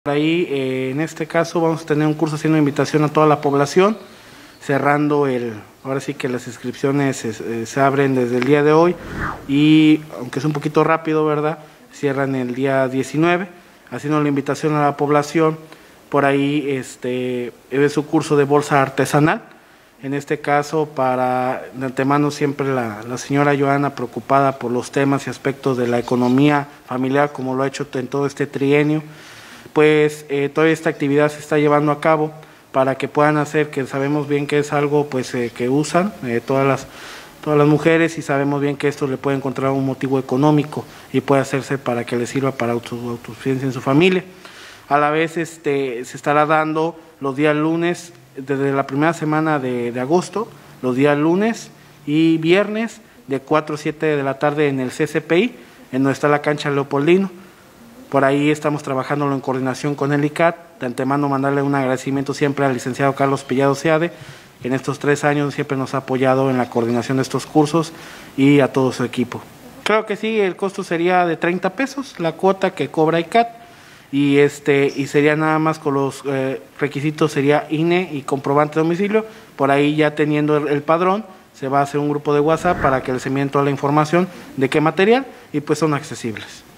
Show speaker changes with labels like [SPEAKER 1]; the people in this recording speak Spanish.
[SPEAKER 1] Ahí, en este caso, vamos a tener un curso haciendo invitación a toda la población, cerrando ahora sí que las inscripciones se abren desde el día de hoy y, aunque es un poquito rápido, ¿verdad?, cierran el día 19, haciendo la invitación a la población. Por ahí es su curso de bolsa artesanal. En este caso, de antemano, siempre la señora Joana, preocupada por los temas y aspectos de la economía familiar, como lo ha hecho en todo este trienio, pues toda esta actividad se está llevando a cabo para que puedan hacer, que sabemos bien que es algo pues que usan todas las mujeres, y sabemos bien que esto le puede encontrar un motivo económico y puede hacerse para que les sirva para autosuficiencia en su familia. A la vez se estará dando los días lunes, desde la primera semana de agosto, los días lunes y viernes de 4 a 7 de la tarde en el CCPI, en donde está la cancha Leopoldino. Por ahí estamos trabajándolo en coordinación con el ICAT. De antemano, mandarle un agradecimiento siempre al licenciado Carlos Pillado Seade, que en estos 3 años siempre nos ha apoyado en la coordinación de estos cursos, y a todo su equipo. Claro que sí, el costo sería de 30 pesos, la cuota que cobra ICAT, y sería nada más con los requisitos, sería INE y comprobante de domicilio. Por ahí, ya teniendo el padrón, se va a hacer un grupo de WhatsApp para que les envíen toda la información de qué material, y pues son accesibles.